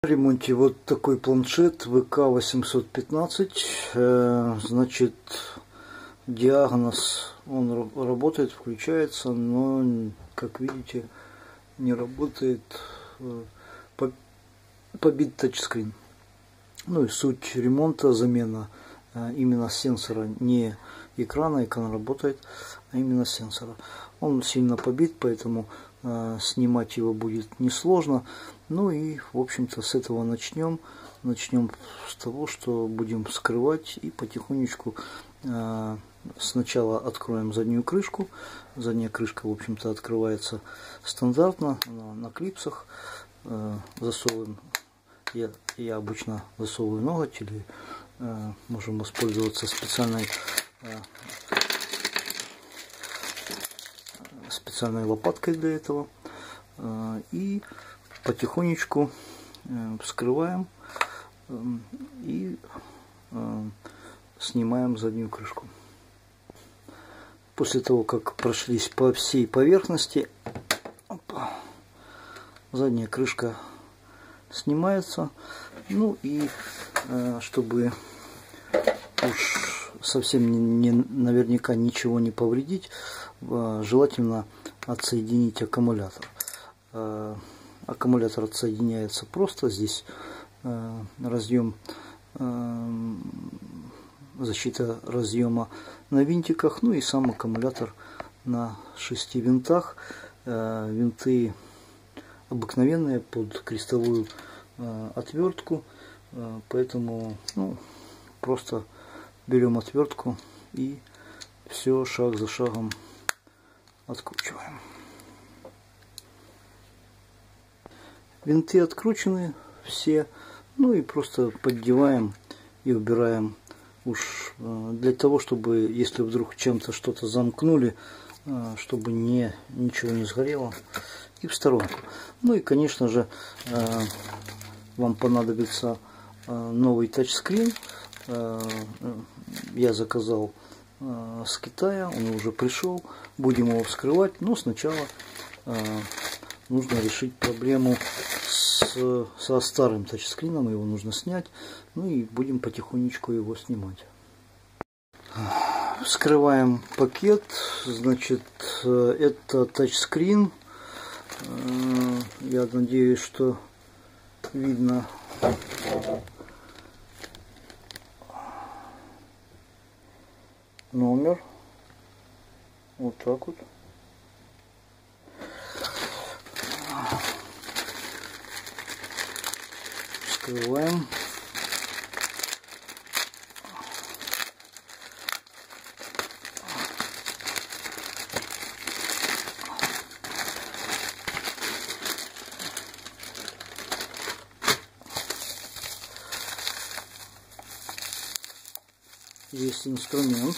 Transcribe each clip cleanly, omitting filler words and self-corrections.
В ремонте вот такой планшет ВК-815. Значит, диагноз, он работает, включается, но, как видите, не работает, побит тачскрин. Ну и суть ремонта — замена именно сенсора, не экрана, экран работает, а именно сенсора. Он сильно побит, поэтому снимать его будет несложно. Ну и, в общем-то, с этого начнем. Начнем с того, что будем вскрывать и потихонечку сначала откроем заднюю крышку. Задняя крышка, в общем-то, открывается стандартно на клипсах. Засовываем. Я обычно засовываю ноготь, или можем воспользоваться специальной лопаткой для этого. И потихонечку вскрываем и снимаем заднюю крышку. После того, как прошлись по всей поверхности, задняя крышка снимается. Ну и чтобы уж совсем наверняка ничего не повредить, желательно отсоединить аккумулятор. Аккумулятор отсоединяется просто. Здесь разъем, защита разъема на винтиках, ну и сам аккумулятор на 6 винтах. Винты обыкновенные под крестовую отвертку, поэтому просто берем отвертку и все шаг за шагом откручиваем. Винты откручены все, ну и просто поддеваем и убираем, уж для того, чтобы, если вдруг чем-то что-то замкнули, чтобы ничего не сгорело, и в сторонку. Ну и, конечно же, вам понадобится новый тачскрин. Я заказал с Китая, он уже пришел, будем его вскрывать, но сначала нужно решить проблему со старым тачскрином, его нужно снять, ну и будем потихонечку его снимать. Вскрываем пакет. Значит, это тачскрин. Я надеюсь, что видно. Номер. Вот так вот. Вскрываем. Есть инструмент.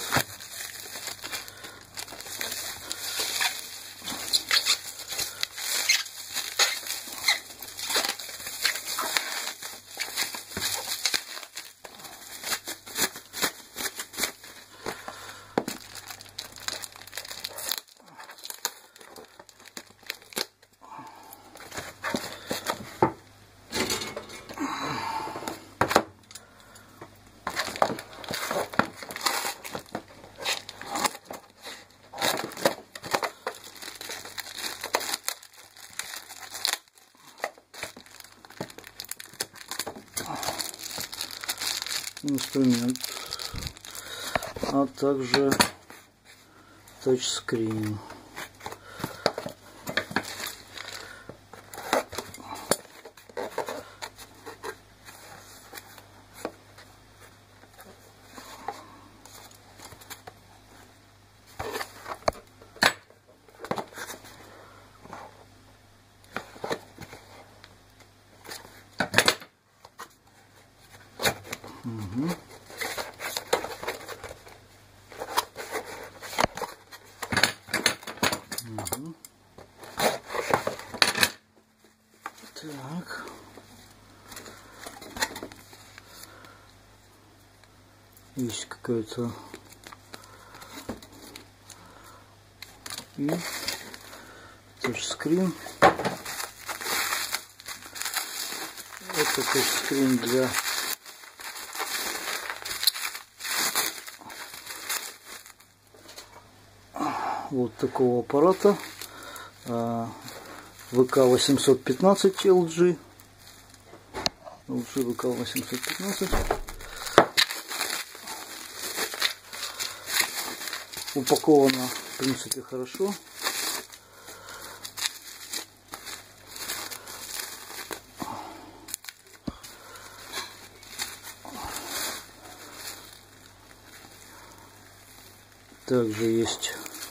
Инструмент, а также тачскрин. Угу. Угу. Так. Есть какая-то и тачскрин. Это тачскрин для вот такого аппарата ВК-815 LG. ВК-815. Упаковано, в принципе, хорошо. Также есть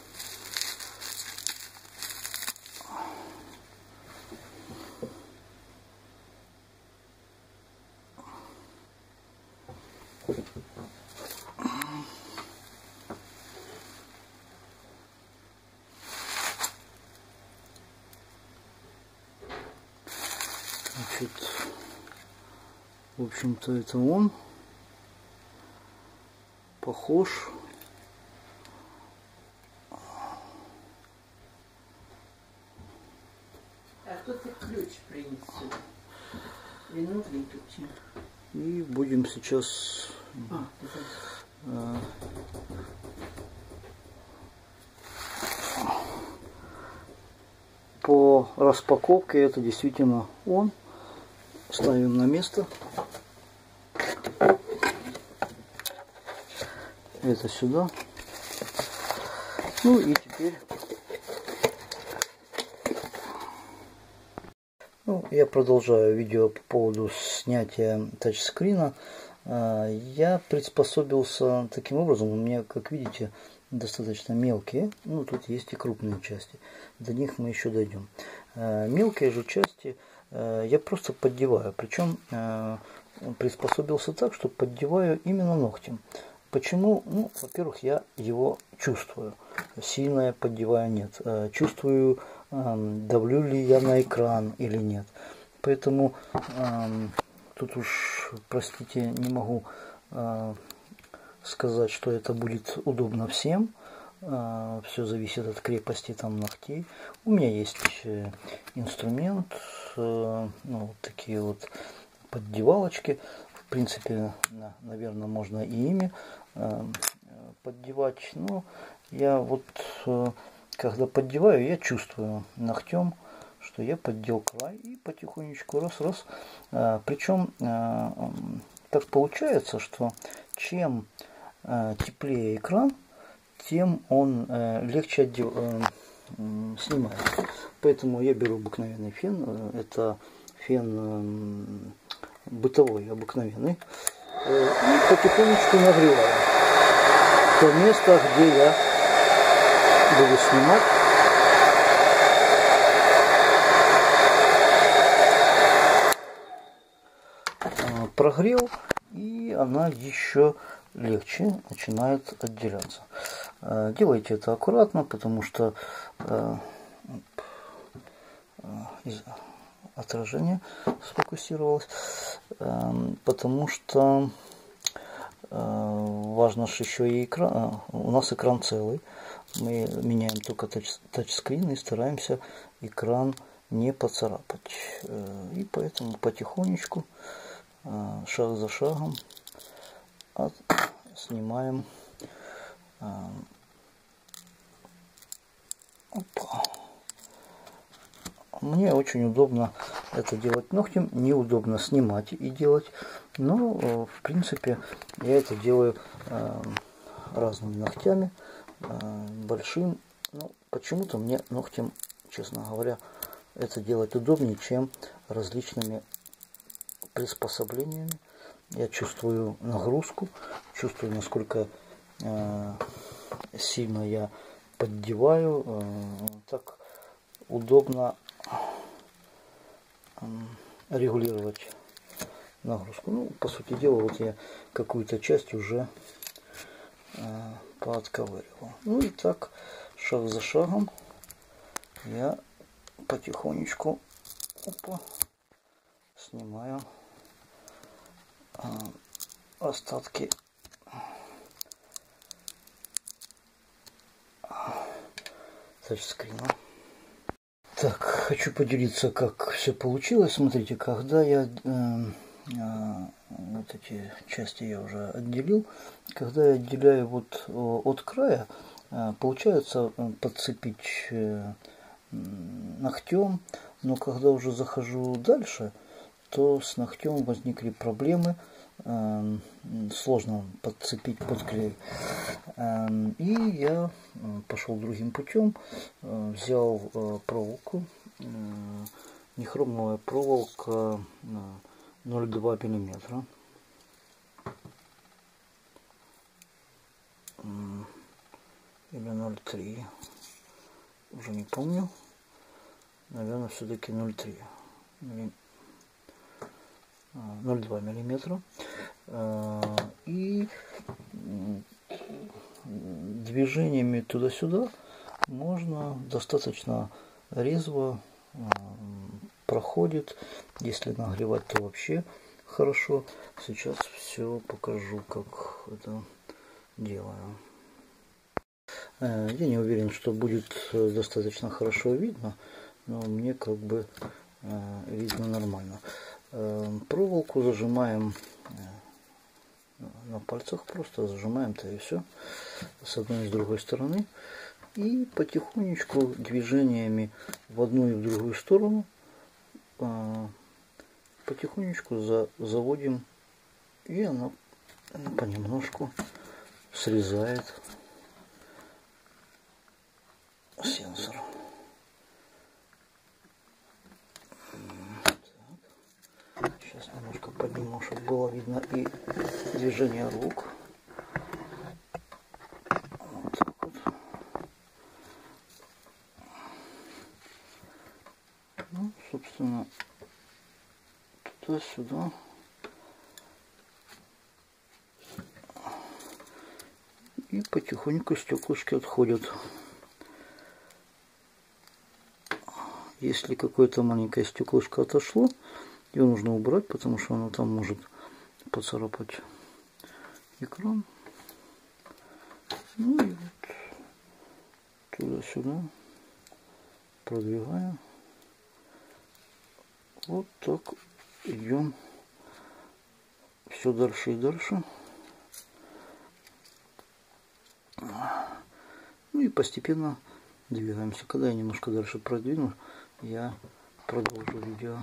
значит, в общем-то, это он похож. А кто ты ключ принесет? Виновный тут. И будем сейчас по распаковке. Это действительно он. Ставим на место. Это сюда. Ну и теперь я продолжаю видео по поводу снятия тачскрина. Я приспособился таким образом. У меня, как видите, достаточно мелкие. Ну, тут есть и крупные части. До них мы еще дойдем. Мелкие же части я просто поддеваю. Причем приспособился так, что поддеваю именно ногтем. Почему? Ну, во-первых, я его чувствую. Сильно я поддеваю, нет. Чувствую, давлю ли я на экран или нет. Поэтому тут уж, простите, не могу сказать, что это будет удобно всем. Все зависит от крепости там ногтей. У меня есть инструмент, ну, вот такие вот поддевалочки. В принципе, наверное, можно и ими поддевать. Но я вот, когда поддеваю, я чувствую ногтем, что я поддел край, и потихонечку раз-раз. Причем так получается, что чем теплее экран, тем он легче снимает. Поэтому я беру обыкновенный фен. Это фен бытовой, обыкновенный. И потихонечку нагреваю то место, где я буду снимать. Прогрел, и она еще легче начинает отделяться. Делайте это аккуратно, потому что отражение сфокусировалось, потому что важно, что еще и экран. У нас экран целый. Мы меняем только тачскрин и стараемся экран не поцарапать. И поэтому потихонечку, шаг за шагом, снимаем. Опа. Мне очень удобно это делать ногтем, неудобно снимать и делать, но в принципе я это делаю разными ногтями, большим. Но почему-то мне ногтем, честно говоря, это делать удобнее, чем различными приспособлениями. Я чувствую нагрузку, чувствую, насколько сильно я поддеваю. Так удобно регулировать нагрузку. Ну, по сути дела, вот я какую-то часть уже поотковыривал. Ну и так, шаг за шагом я потихонечку снимаю остатки тачскрина. Так, хочу поделиться, как все получилось. Смотрите, когда я вот эти части я уже отделил, когда я отделяю вот от края, получается подцепить ногтем, но когда уже захожу дальше, то с ногтем возникли проблемы, сложно подцепить под клей. И я пошел другим путем, взял проволоку, нехромовая проволока 0,2 миллиметра. Или 0,3, уже не помню, наверное, все-таки 0,3, 0,2 миллиметра. И движениями туда-сюда можно достаточно резво проходит. Если нагревать, то вообще хорошо. Сейчас все покажу, как это делаю. Я не уверен, что будет достаточно хорошо видно, но мне как бы видно нормально. Проволоку зажимаем на пальцах, просто зажимаем-то и все, с одной и с другой стороны. И потихонечку движениями в одну и в другую сторону потихонечку заводим, и она понемножку срезает сенсор. Так. Сейчас немножко подниму, чтобы было видно и движение рук. Вот так вот. Ну, собственно, туда-сюда. И потихоньку стеклышки отходят. Если какое-то маленькое стеклышко отошло, его нужно убрать, потому что оно там может поцарапать экран. Ну и вот туда-сюда продвигаем. Вот так идем все дальше и дальше. Ну и постепенно двигаемся. Когда я немножко дальше продвину, я продолжу видео.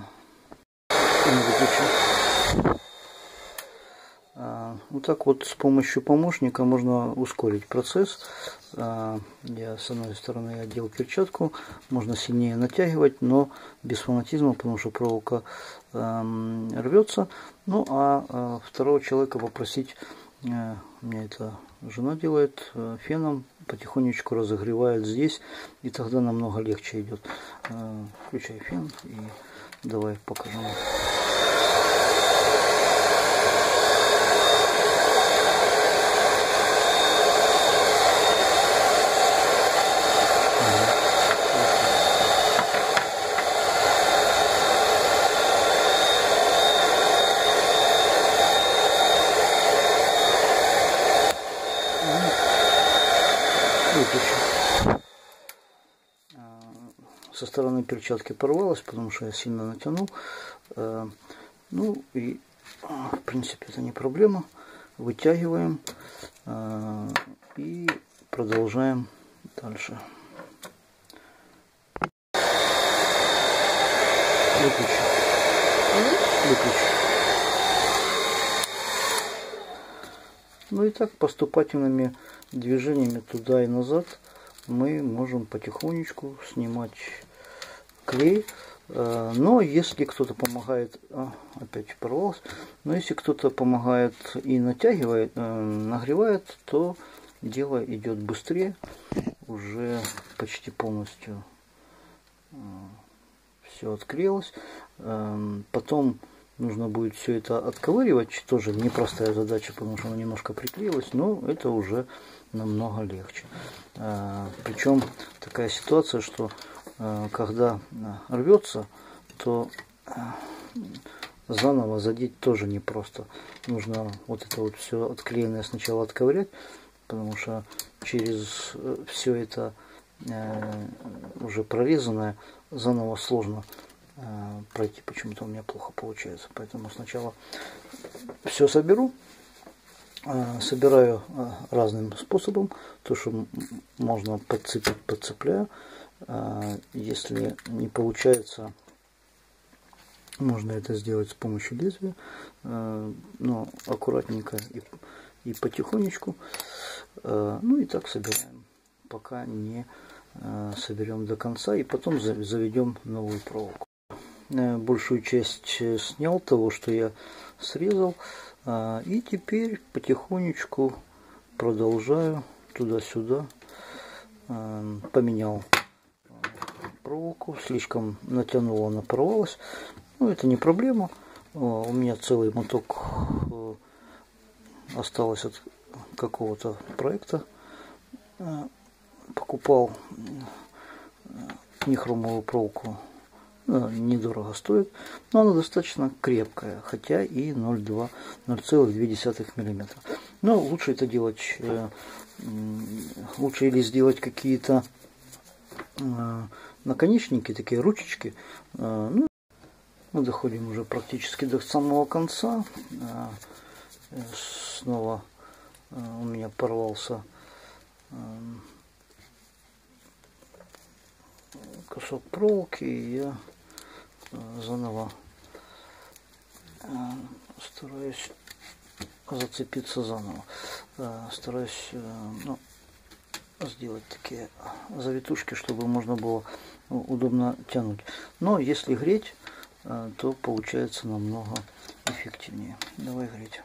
Вот так вот с помощью помощника можно ускорить процесс. Я с одной стороны одел перчатку, можно сильнее натягивать, но без фанатизма, потому что проволока рвется. Ну а второго человека попросить, у меня это жена делает, феном потихонечку разогревает здесь, и тогда намного легче идет. Включай фен и давай покажу. Со стороны перчатки порвалась, потому что я сильно натянул. Ну и в принципе это не проблема. Вытягиваем и продолжаем дальше. Выключи. Ну и так поступательными движениями туда и назад мы можем потихонечку снимать клей. Но если кто-то помогает, опять порвалось, но если кто-то помогает и натягивает, нагревает, то дело идет быстрее, уже почти полностью все отклеилось. Потом нужно будет все это отковыривать, тоже непростая задача, потому что оно немножко приклеилось, но это уже намного легче. Причем такая ситуация, что когда рвется, то заново задеть тоже непросто. Нужно вот это вот все отклеенное сначала отковырять, потому что через все это уже прорезанная, заново сложно пройти. Почему-то у меня плохо получается. Поэтому сначала все соберу. Собираю разным способом. То, что можно подцепить, подцепляю. Если не получается, можно это сделать с помощью лезвия, но аккуратненько и потихонечку. Ну и так собираем, пока не соберем до конца, и потом заведем новую проволоку. Большую часть снял того, что я срезал, и теперь потихонечку продолжаю туда-сюда. Поменял проволоку, слишком натянула, она порвалась. Ну, это не проблема. У меня целый моток осталось от какого-то проекта. Покупал нехромовую проволоку, недорого стоит, но она достаточно крепкая, хотя и 0,2 мм. Но лучше это делать, лучше или сделать какие-то наконечники, такие ручечки. Ну, мы доходим уже практически до самого конца. Снова у меня порвался кусок проволоки, и я заново стараюсь зацепиться заново. Стараюсь сделать такие завитушки, чтобы можно было удобно тянуть. Но если греть, то получается намного эффективнее. Давай греть.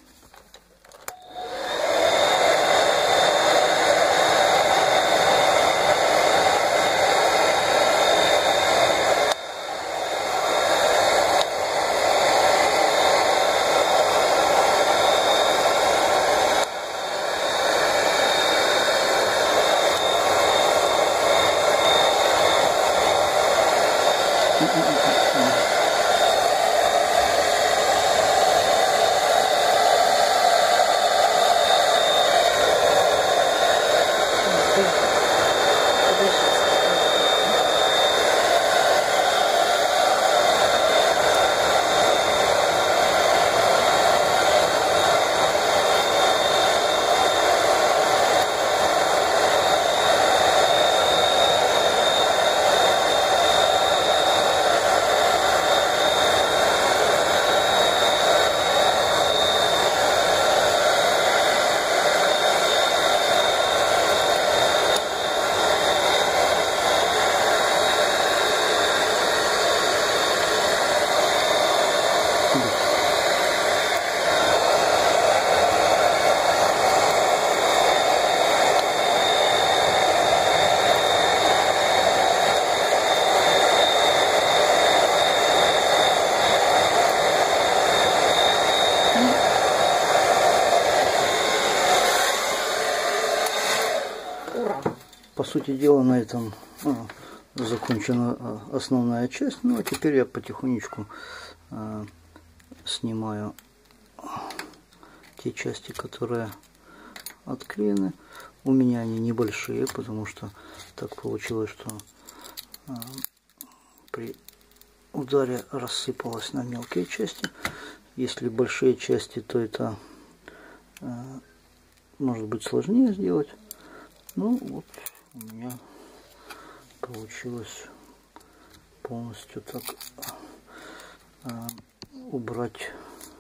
По сути дела, на этом закончена основная часть. Ну а теперь я потихонечку снимаю те части, которые отклеены. У меня они небольшие, потому что так получилось, что при ударе рассыпалось на мелкие части. Если большие части, то это может быть сложнее сделать. Ну вот у меня получилось полностью так убрать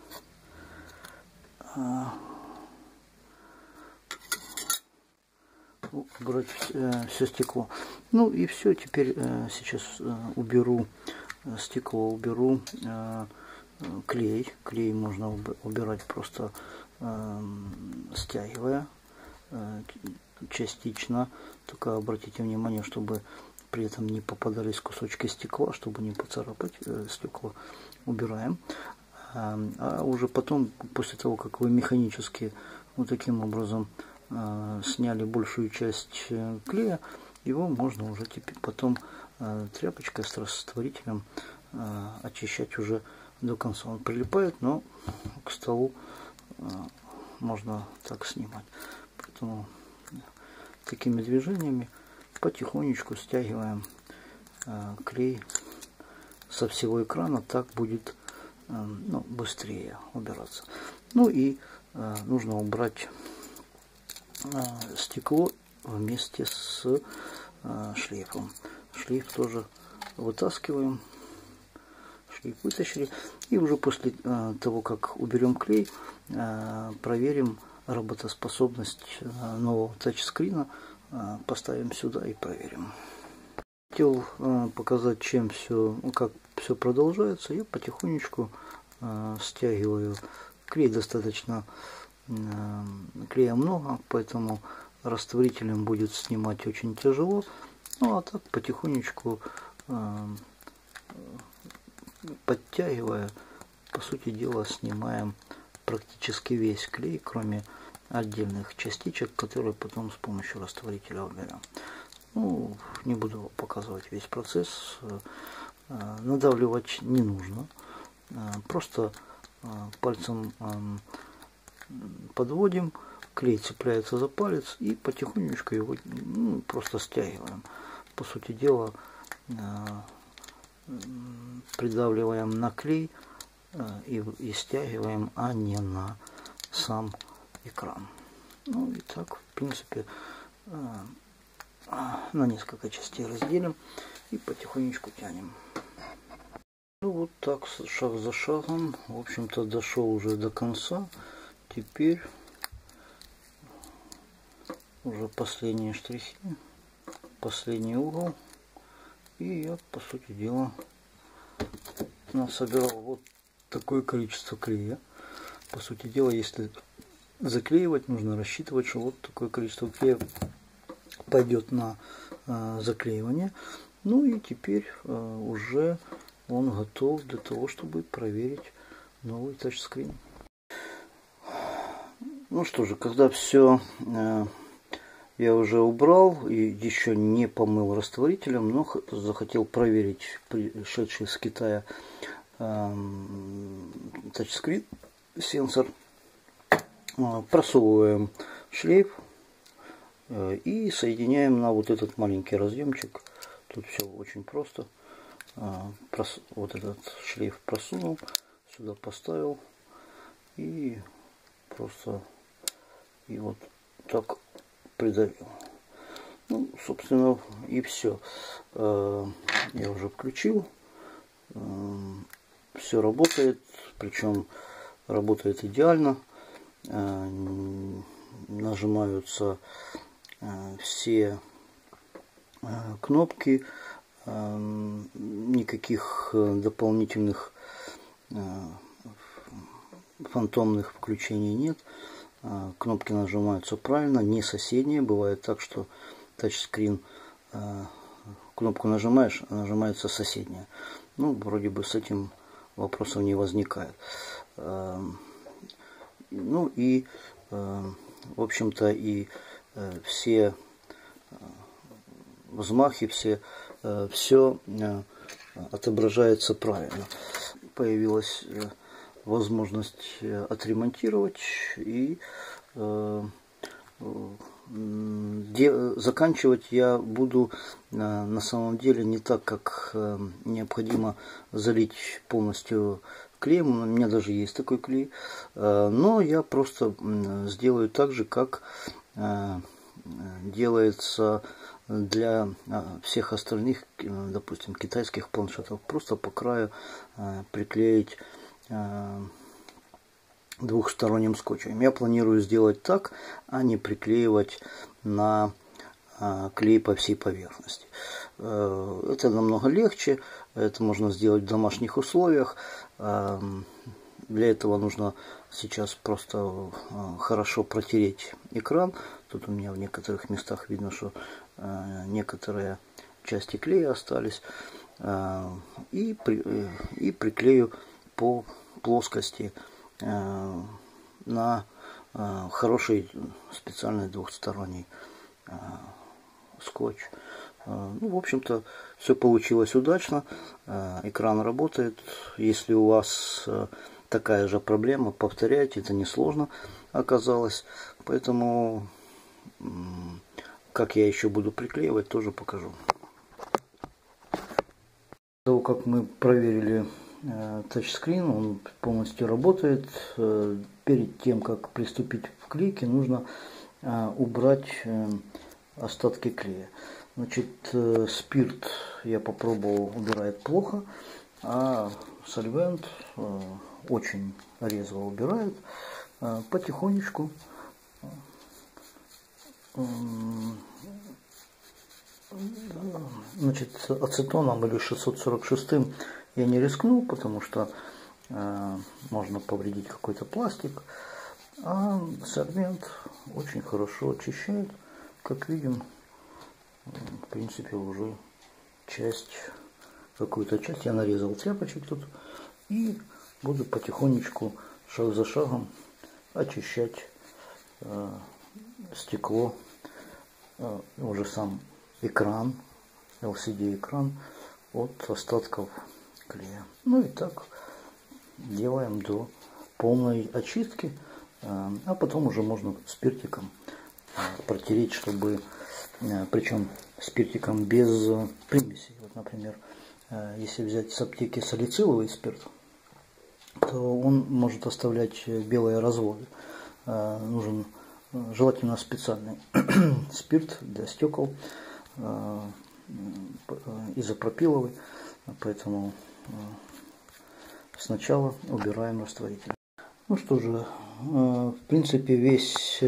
все стекло. Ну и все, теперь сейчас уберу стекло, уберу клей. Клей можно убирать просто стягивая частично. Только обратите внимание, чтобы при этом не попадались кусочки стекла, чтобы не поцарапать. Стекла убираем. А уже потом, после того, как вы механически вот таким образом сняли большую часть клея, его можно уже теперь потом тряпочкой с растворителем очищать уже до конца. Он прилипает, но к столу можно так снимать. Поэтому такими движениями потихонечку стягиваем клей со всего экрана, так будет быстрее убираться. Ну и нужно убрать стекло вместе с шлейфом. Шлейф тоже вытаскиваем. Шлейф вытащили. И уже после того, как уберем клей, проверим работоспособность нового тачскрина. Поставим сюда и проверим. Хотел показать, как все продолжается. Я потихонечку стягиваю. Клей достаточно, клея много, поэтому растворителем будет снимать очень тяжело. Ну а так потихонечку подтягивая, по сути дела, снимаем практически весь клей, кроме отдельных частичек, которые потом с помощью растворителя уберем. Ну, не буду показывать весь процесс. Надавливать не нужно. Просто пальцем подводим, клей цепляется за палец и потихонечку его просто стягиваем. По сути дела, придавливаем на клей и стягиваем, а не на сам экран. Ну и так, в принципе, на несколько частей разделим и потихонечку тянем. Ну вот так, шаг за шагом, в общем-то, дошел уже до конца. Теперь уже последние штрихи, последний угол. И я, по сути дела, насобирал вот такое количество клея. По сути дела, если заклеивать, нужно рассчитывать, что вот такое количество клея пойдет на заклеивание. Ну и теперь уже он готов для того, чтобы проверить новый тачскрин. Ну что же, когда все я уже убрал и еще не помыл растворителем, но захотел проверить пришедший с Китая тачскрин, сенсор. Просовываем шлейф и соединяем на вот этот маленький разъемчик. Тут все очень просто. Вот этот шлейф просунул, сюда поставил и просто вот так придавил. Ну, собственно, и все. Я уже включил. Все работает, причем работает идеально. Нажимаются все кнопки, никаких дополнительных фантомных включений нет. Кнопки нажимаются правильно, не соседние. Бывает так, что тачскрин, кнопку нажимаешь, а нажимается соседняя. Ну, вроде бы с этим вопросов не возникает. Ну и, в общем-то, и все взмахи, все отображается правильно. Появилась возможность отремонтировать и заканчивать я буду на самом деле не так, как необходимо залить полностью клеем. У меня даже есть такой клей, но я просто сделаю так же, как делается для всех остальных, допустим, китайских планшетов. Просто по краю приклеить двухсторонним скотчем. Я планирую сделать так, а не приклеивать на клей по всей поверхности. Это намного легче, это можно сделать в домашних условиях. Для этого нужно сейчас просто хорошо протереть экран. Тут у меня в некоторых местах видно, что некоторые части клея остались. И приклею по плоскости на хороший специальный двухсторонний скотч. Ну, в общем-то, все получилось удачно. Экран работает. Если у вас такая же проблема, повторяйте, это несложно оказалось. Поэтому как я еще буду приклеивать, тоже покажу. Того, как мы проверили тачскрин, он полностью работает. Перед тем, как приступить к клейке, нужно убрать остатки клея. Значит, спирт я попробовал, убирает плохо, а сольвент очень резво убирает. Потихонечку. Значит, ацетоном или 646 я не рискнул, потому что можно повредить какой-то пластик. А сольвент очень хорошо очищает. Как видим, в принципе, уже какую-то часть я нарезал тряпочек тут. И буду потихонечку, шаг за шагом, очищать стекло, уже сам экран, LCD экран от остатков клея. Ну и так делаем до полной очистки, а потом уже можно спиртиком протереть, чтобы, причем спиртиком без примесей. Вот, например, если взять с аптеки салициловый спирт, то он может оставлять белые разводы. Нужен желательно специальный спирт для стекол, изопропиловый, поэтому сначала убираем растворитель. Ну что же, в принципе, весь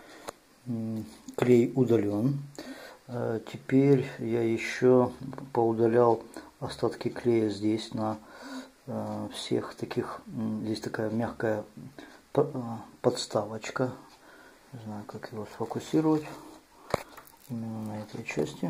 клей удален. Теперь я еще поудалял остатки клея здесь на всех таких. Здесь такая мягкая подставочка. Не знаю, как его сфокусировать именно на этой части.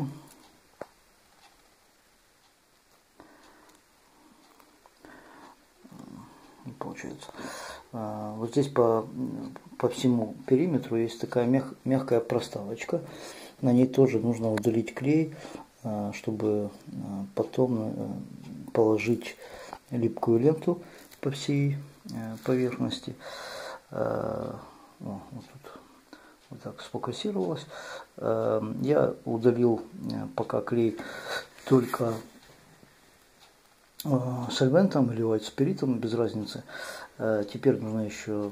Не получается. Вот здесь по всему периметру есть такая мягкая проставочка. На ней тоже нужно удалить клей, чтобы потом положить липкую ленту по всей поверхности. Вот тут вот так сфокусировалось. Я удалил пока клей только сольвентом или white спиритом, без разницы. Теперь нужно еще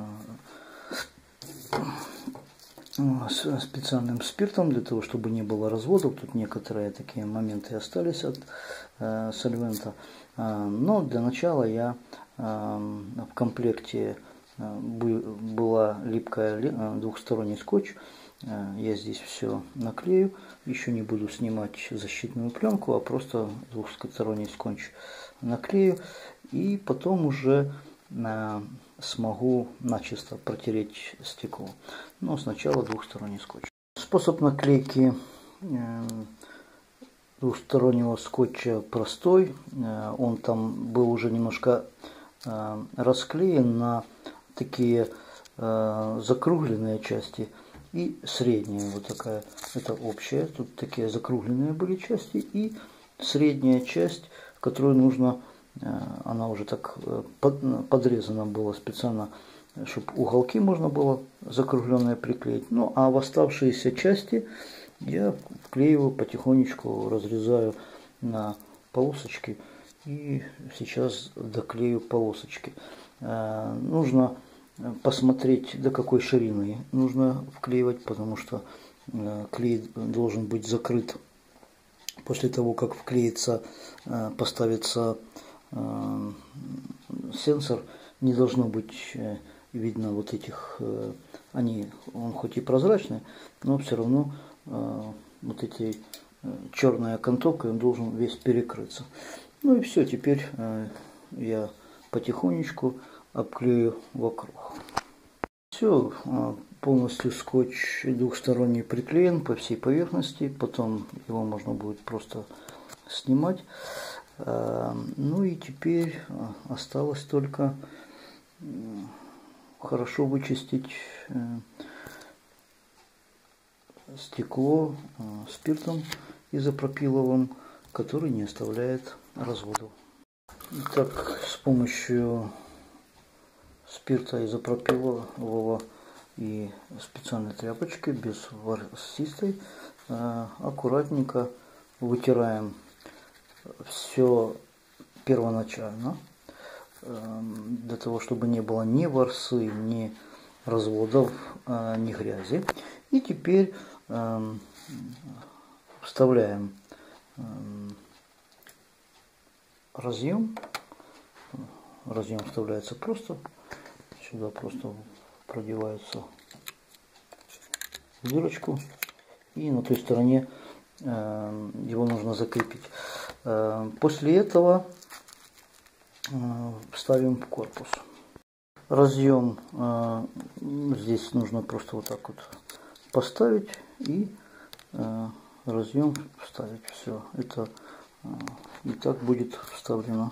специальным спиртом, для того, чтобы не было разводов. Тут некоторые такие моменты остались от сольвента. Но для начала я в комплекте была липкая двухсторонний скотч. Я здесь все наклею. Еще не буду снимать защитную пленку, а просто двухсторонний скотч наклею. И потом уже смогу начисто протереть стекло. Но сначала двухсторонний скотч. Способ наклейки двухстороннего скотча простой. Он там был уже немножко расклеен на такие закругленные части и средние. Вот такая, это общая. Тут такие закругленные были части и средняя часть, которую нужно, она уже так подрезана была специально, чтобы уголки можно было закругленные приклеить. Ну а в оставшиеся части я вклеиваю потихонечку, разрезаю на полосочки и сейчас доклею полосочки. Нужно посмотреть, до какой ширины нужно вклеивать, потому что клей должен быть закрыт после того, как вклеится, поставится сенсор. Не должно быть видно вот этих, он хоть и прозрачный, но все равно вот эти черная окантовка, он должен весь перекрыться. Ну и все, теперь я потихонечку обклею вокруг. Все, полностью скотч двухсторонний приклеен по всей поверхности, потом его можно будет просто снимать. Ну и теперь осталось только хорошо вычистить стекло спиртом изопропиловым, который не оставляет разводов. Итак, с помощью спирта изопропилового и специальной тряпочкой, без ворсистой, аккуратненько вытираем все первоначально, для того, чтобы не было ни ворсы, ни разводов, ни грязи. И теперь вставляем разъем. Разъем вставляется просто. Сюда просто продевается в дырочку. И на той стороне его нужно закрепить. После этого вставим в корпус. Разъем здесь нужно просто вот так вот поставить и разъем вставить. Все, это и так будет вставлено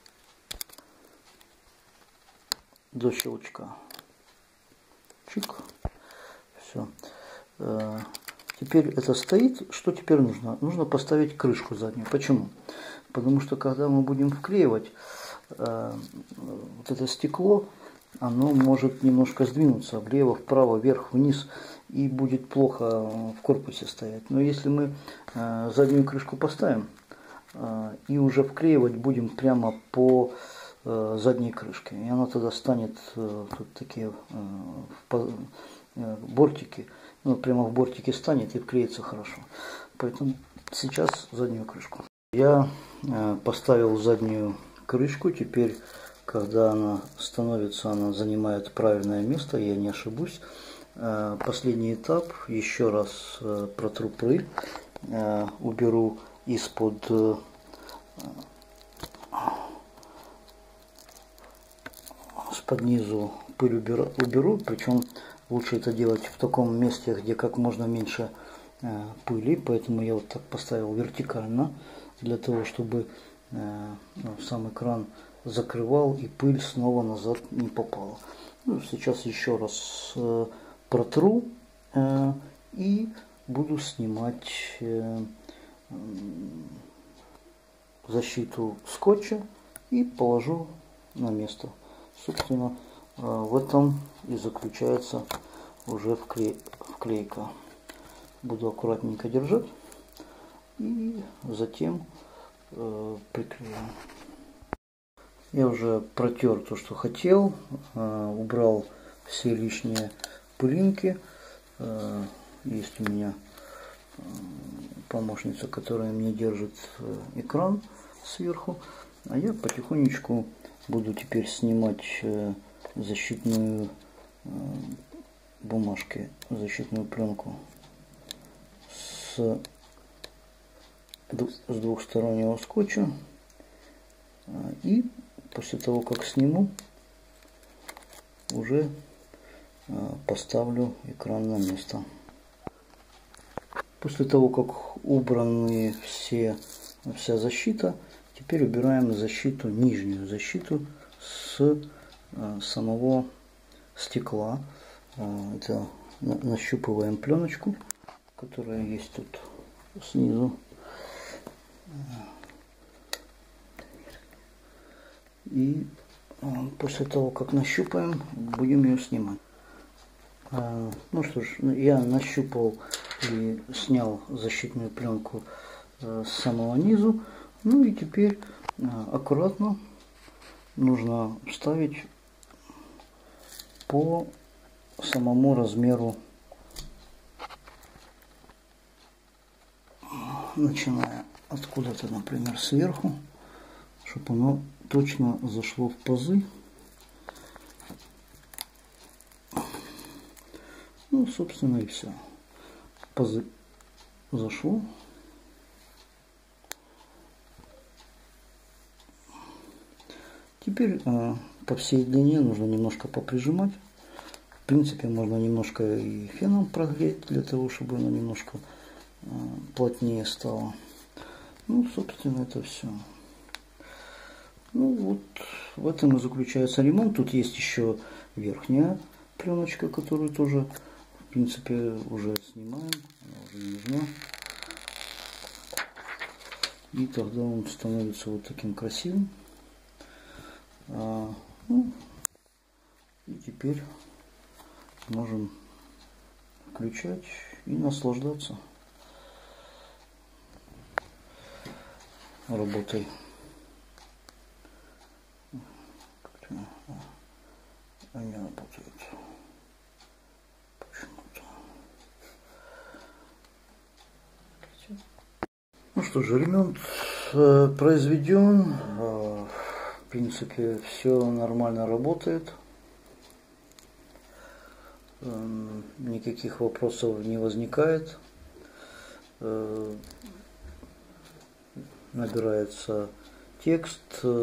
до щелчка. Чик. Все. Теперь это стоит. Что теперь нужно? Нужно поставить крышку заднюю. Почему? Потому что когда мы будем вклеивать, вот это стекло, оно может немножко сдвинуться влево, вправо, вверх, вниз, и будет плохо в корпусе стоять. Но если мы заднюю крышку поставим и уже вклеивать будем прямо по задней крышке, и она тогда станет тут такие бортики, ну, прямо в бортике станет и вклеится хорошо. Поэтому сейчас заднюю крышку. Я поставил заднюю крышку. Теперь, когда она становится, она занимает правильное место, я не ошибусь. Последний этап. Еще раз протру пыль, уберу из-под низу пыль уберу, причем лучше это делать в таком месте, где как можно меньше пыли, поэтому я вот так поставил вертикально, для того, чтобы сам экран закрывал и пыль снова назад не попала. Ну, сейчас еще раз протру и буду снимать защиту скотча и положу на место. Собственно, в этом и заключается уже вклейка. Буду аккуратненько держать и затем приклею. Я уже протер то, что хотел, убрал все лишние пылинки. Есть у меня помощница, которая мне держит экран сверху, а я потихонечку буду теперь снимать защитную бумажки, защитную пленку с двухстороннего скотча. И после того, как сниму, уже поставлю экран на место. После того, как убраны вся защита, теперь убираем защиту, нижнюю защиту с самого стекла. Это нащупываем пленочку, которая есть тут снизу. И после того, как нащупаем, будем ее снимать. Ну что ж, я нащупал и снял защитную пленку с самого низу. Ну и теперь аккуратно нужно вставить по самому размеру, начиная откуда-то, например, сверху, чтобы оно точно зашло в пазы. Ну, собственно, и все. Пазы зашло. Теперь по всей длине нужно немножко поприжимать. В принципе, можно немножко и феном прогреть, для того, чтобы оно немножко плотнее стало. Ну, собственно, это все. Ну, вот в этом и заключается ремонт. Тут есть еще верхняя пленочка, которую тоже, в принципе, уже снимаем. Она уже не нужна. И тогда он становится вот таким красивым. Ну, и теперь можем включать и наслаждаться работой. Они работают почему-то. Ну что же, ремонт произведен. В принципе, все нормально работает. Никаких вопросов не возникает. Набирается текст,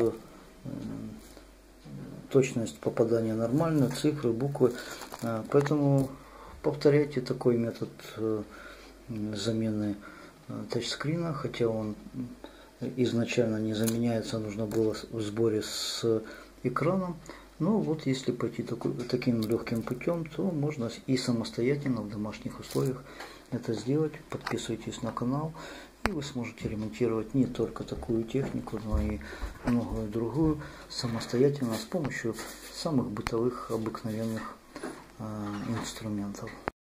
точность попадания нормальная, цифры, буквы. Поэтому повторяйте такой метод замены тачскрина, хотя он изначально не заменяется, нужно было в сборе с экраном. Но вот если пойти таким легким путем, то можно и самостоятельно в домашних условиях это сделать. Подписывайтесь на канал, и вы сможете ремонтировать не только такую технику, но и многое другую самостоятельно с помощью самых бытовых, обыкновенных инструментов.